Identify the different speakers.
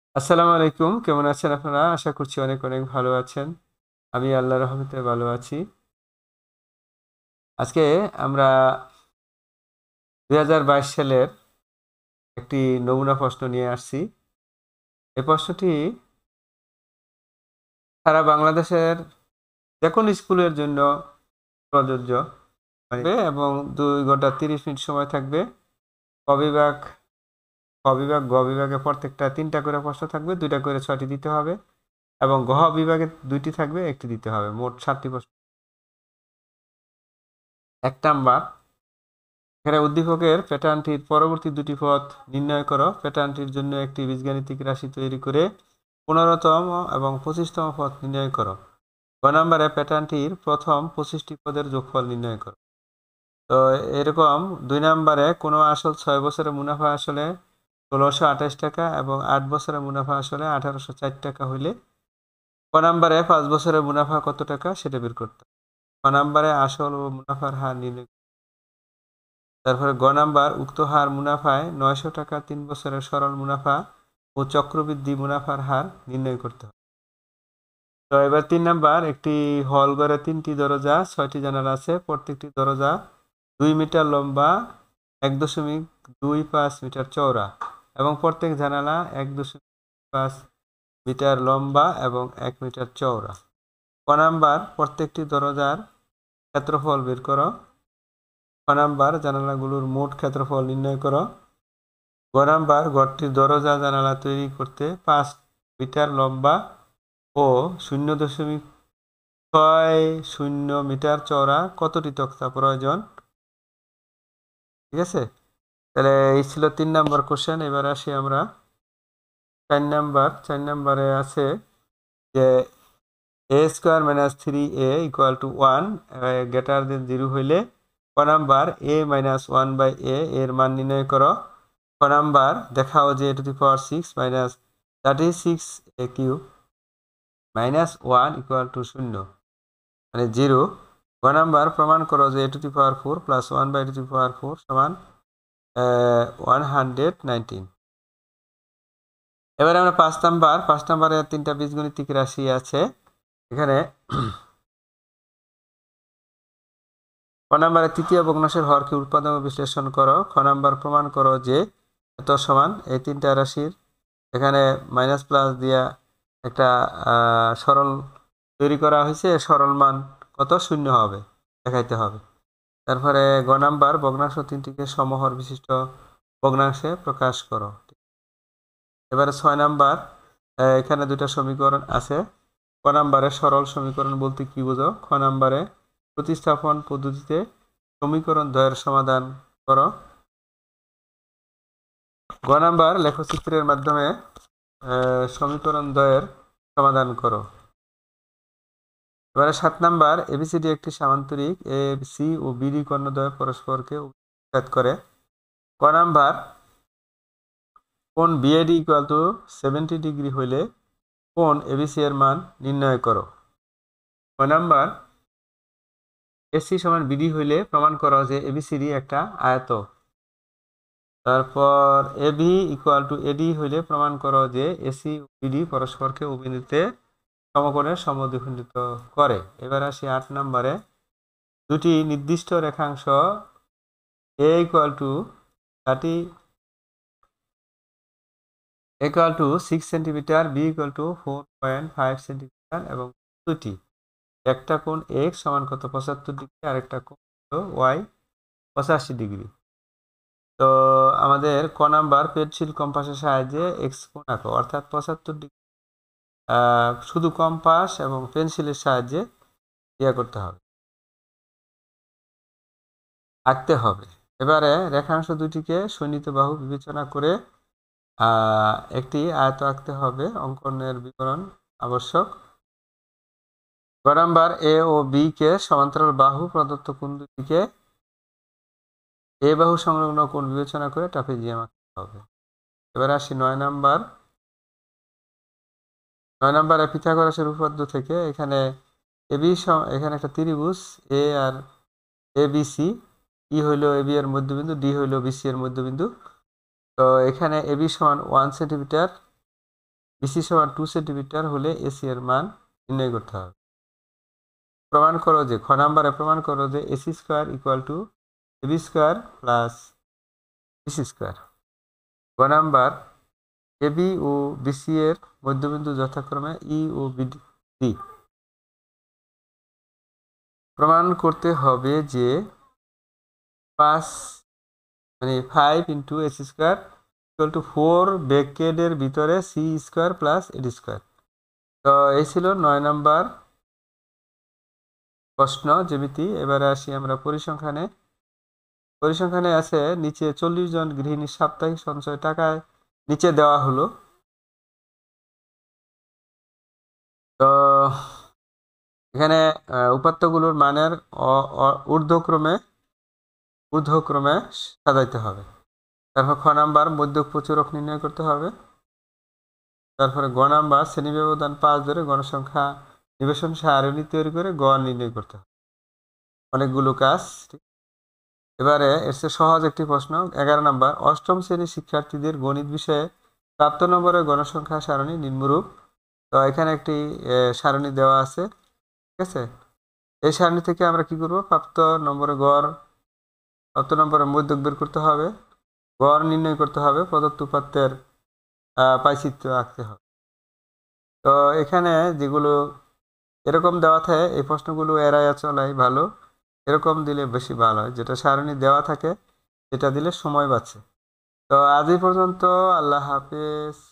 Speaker 1: আসসালামু আলাইকুম। কেমন আছেন আপনারা? আশা করছি অনেক, অনেক ভালো আছেন। আমি আল্লাহর রহমতে ভালো আছি। আজকে আমরা ২০২২ সালের একটি নমুনা প্রশ্ন নিয়ে আসছি। এই প্রশ্নটি সারা বাংলাদেশের যেকোনো স্কুলের জন্য প্রযোজ্য থাকবে এবং ২ ঘন্টা ৩০ মিনিট সময় থাকবে। ক বিভাগ, খ বিভাগ, গ বিভাগে প্রত্যেকটা ৩ টা করে প্রশ্ন থাকবে। ২ টা করে ৬ টি দিতে হবে এবং ঘ বিভাগে ২ টি থাকবে, ১ টি দিতে হবে। মোট ৭ টি প্রশ্ন। ১ নাম্বার, এখানে উদ্দীপকের প্যাটার্নটির পরবর্তী দুটি পদ নির্ণয় করো। প্যাটার্নটির জন্য একটি বীজগাণিতিক রাশি তৈরি করে ১৫তম এবং ২৫তম পদ নির্ণয় করো। গ নম্বরে প্যাটার্নটির প্রথম ২৫টি পদের যোগফল নির্ণয় করো। তো এরকম ২ নম্বরে কোনো আসল ৬ বছরের মুনাফা আসলে ১৬২৮ টাকা এবং ৮ বছরের মুনাফা আসলে ১৮০৪ টাকা হইলে ক নম্বরে ৫ বছরের মুনাফা কত টাকা সেটা বের করতে হবে। ক নম্বরে আসল ও মুনাফার হার নির্ণয়। তারপরে গ নাম্বার, উক্ত হার মুনাফায় ৯০০ টাকা ৩ বছরের সরল মুনাফা ও চক্রবৃদ্ধি মুনাফার হার নির্ণয় করতে হবে। তো এবার ৩ নাম্বার, একটি হল ঘরে ৩টি দরজা ৬টি জানালা আছে। প্রত্যেকটি দরজা ২ মিটার লম্বা, ১.২৫ মিটার চওড়া এবং প্রত্যেক জানালা ১.৫ মিটার লম্বা এবং ১ মিটার চওড়া। ক নাম্বার, প্রত্যেকটি দরজার ক্ষেত্রফল বের করো। খ নাম্বার, জানালাগুলোর মোট ক্ষেত্রফল নির্ণয় করো। গ নাম্বার, ঘরটির দরজা জানালা তৈরি করতে ৫ মিটার লম্বা ও ০.৬০ মিটার চওড়া কতটি তক্তা প্রয়োজন? ঠিক আছে, তাহলে এই ছিল ৩ নাম্বার কোশ্চেন। এবার আসি আমরা ৪ নাম্বার। ৪ নাম্বারে আছে যে A square minus 3a equal to 1 greater than 0 হইলে ক number a minus 1 by a এর মান নির্ণয় করো। ক নাম্বার, দেখাও যে a to the power 6 minus 36a cube minus 1 equal to 0 মানে 0। গ নাম্বার, প্রমাণ করো যে a to the power 4 plus 1 by to the power 4 সমান 119। এবারে আমরা ৫ নাম্বার। ৫ নাম্বারে ৩টা বীজগণিতিক রাশি আছে। এখানে ক নাম্বারে তৃতীয় ভগ্নাংশের হরকে উৎপাদক বিশ্লেষণ করো। খ নাম্বার, প্রমাণ করো যে এত সমান। এই ৩টা রাশির এখানে মাইনাস প্লাস দিয়া একটা সরল তৈরি করা হয়েছে। সরল মান কত? 0 হবে, দেখাইতে হবে। তারপরে গ নাম্বার, ভগ্নাংশ ৩টিকে সমহর বিশিষ্ট ভগ্নাংশে প্রকাশ করো। এবারে ৬ নাম্বার, এখানে 2টা সমীকরণ আছে। ক নাম্বারে সরল সমীকরণ বলতে কি বোঝো? খ নাম্বারে প্রতিস্থাপন পদ্ধতিতে সমীকরণ দ্বয়ের সমাধান করো। গ নাম্বার, লেখচিত্রের মাধ্যমে সমীকরণ দ্বয়ের সমাধান করো। এবারে ৭ নাম্বার, এবিসিডি একটি সামান্তরিক। এ সি ও বিডি কর্ণদ্বয় পরস্পরকে উৎখাত করে। ক নাম্বার, কোণ বিএডি ইকুয়াল টু 70 ডিগ্রি হইলে কোণ এবিসি এর মান নির্ণয় করো। ক নাম্বার, এসি সমান বিডি হইলে প্রমাণ করো যে এবিসিডি একটা আয়ত। তারপর এবি ইকুয়াল টু এডি হইলে প্রমাণ করো যে এসি ও বিডি পরস্পরকে উভয়নিতে সমকোণের সমদ্বিখণ্ডিত করে। এবার আসি ৮ নম্বরে, দুটি নির্দিষ্ট রেখাংশ A equal to 6 centimetre, B equal to 4.5 centimetre এবং দুটি, একটা কোণ এক্স সমান কত? 75 ডিগ্রি, আরেকটা কোণ ওয়াই 85 ডিগ্রি। তো আমাদের ক নাম্বার, পেন্সিল কম্পাসের সাহায্যে এক্স কোণ আঁকো, অর্থাৎ 75 ডিগ্রি শুধু কম্পাস এবং পেন্সিলের সাহায্যে ইয়ে করতে হবে, আঁকতে হবে। এবারে রেখাংশ দুটিকে সন্নিহিত বাহু বিবেচনা করে একটি আয়ত আঁকতে হবে। অঙ্কনের বিবরণ আবশ্যক। গ নাম্বার, এ ও বি কে সমান্তরাল বাহু প্রদত্ত কোণ দুটিকে এ বাহু সংলগ্ন কোণ বিবেচনা করে ট্রাপিজিয়াম আঁকতে হবে। এবার আসি ৯ নাম্বার। ৯ নাম্বারে পিথাগোরাসের উপপাদ্য থেকে এখানে এবি, এখানে একটা ত্রিভুজ এ আর এ বি সি, ই হইল এবি এর মধ্যবিন্দু, ডি হইল বিসি এর মধ্যবিন্দু। তো এখানে এবি সমান 1 সেন্টিমিটার, বিসি সমান 2 সেন্টিমিটার হলে এসি এর মান নির্ণয় করতে হবে। প্রমাণ করো যে খ নাম্বারে প্রমাণ করো যে AC square equal to AB square plus BC square. গ নাম্বার এবি ও বিসি এর মধ্যবিন্দু যথাক্রমে ই ও ডি। প্রমাণ করতে হবে যে 5 into AC square equal to 4 ব্র্যাকেটের ভিতরে C square plus AD square. তো এই ছিল 9 নাম্বার প্রশ্ন জ্যামিতি। এবারে আসি আমরা পরিসংখ্যানে। পরিসংখ্যানে আছে নিচে 40 জন গৃহিণীর সাপ্তাহিক সঞ্চয় টাকায় নিচে দেওয়া হলো। তো এখানে উপাত্তগুলোর মানের ঊর্ধ্বক্রমে সাজাইতে হবে। তারপর খ নাম্বার মধ্যক প্রচুরক নির্ণয় করতে হবে। তারপরে গ নাম্বার শ্রেণী ব্যবধান 5 ধরে গণসংখ্যা নিবেশন সারণী তৈরি করে গড় নির্ণয় করতে হবে। অনেকগুলো কাজ। এবারে এর চেয়ে সহজ একটি প্রশ্ন 11 নাম্বার অষ্টম শ্রেণীর শিক্ষার্থীদের গণিত বিষয়ে প্রাপ্ত নম্বরের গণসংখ্যা সারণী নিম্নরূপ। তো এখানে একটি সারণী দেওয়া আছে, ঠিক আছে। এই সারণী থেকে আমরা কি করব, প্রাপ্ত নম্বরের মধ্যক বের করতে হবে, গড় নির্ণয় করতে হবে, প্রদত্ত উপাত্তের পাইচিত্র আঁকতে হবে। তো এখানে যেগুলো এরকম দেওয়া থাকে এই প্রশ্নগুলো এড়াইয়া চলাই ভালো, এরকম দিলে বেশি ভালো হয়। যেটা সারণী দেওয়া থাকে সেটা দিলে সময় বাঁচে। তো আজ এই পর্যন্ত, আল্লাহ হাফেজ।